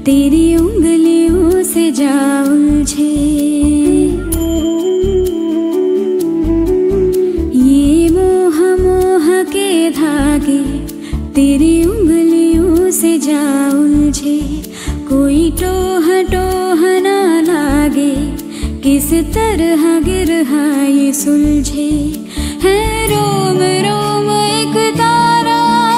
तेरी उंगलियों से जा उलझे। ये मोह मोह के धागे तेरी उंगलियों से जा उलझे। कोई टोह टोह ना लागे, किस तरह गिरहा ये सुलझे। है रोम रोम एक तारा,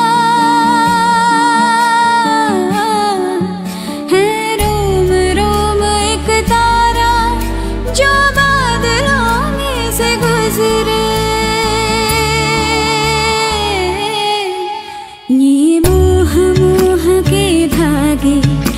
है रोम रोम एक तारा जो बादलों में से गुजरे। ये मोह मोह के धागे